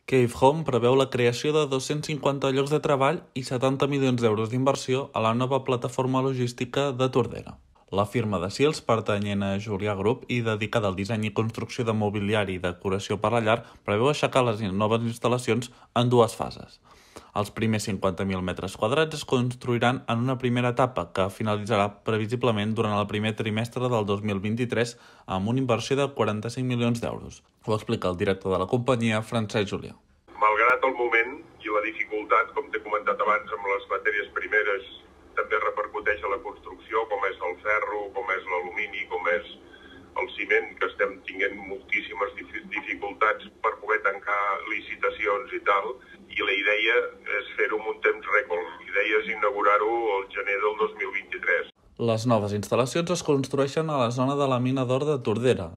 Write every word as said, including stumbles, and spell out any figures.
Cave Home preveu la creació de dos-cents cinquanta llocs de treball i setanta milions d'euros d'inversió a la nova plataforma logística de Tordera. La firma de Sils, pertanyent a Julià Group i dedicada al disseny i construcció de mobiliari i decoració per la llar, preveu aixecar les noves instal·lacions en dues fases. Els primers cinquanta mil metres quadrats es construiran en una primera etapa que finalitzarà previsiblement durant el primer trimestre del dos mil vint-i-tres amb una inversió de quaranta-cinc milions d'euros. Ho explica el director de la companyia, Francesc Julià. Malgrat el moment i la dificultat, com t'he comentat abans, amb les matèries primeres també repercuteix a la construcció, com és el ferro, com és l'alumini, com és el ciment, que estem tinguent moltíssimes dificultats per poder tancar licitacions i tal, i la idea és fer-ho en un temps rècord. La idea és inaugurar-ho el gener del dos mil vint-i-tres. Les noves instal·lacions es construeixen a la zona de la mina d'or de Tordera,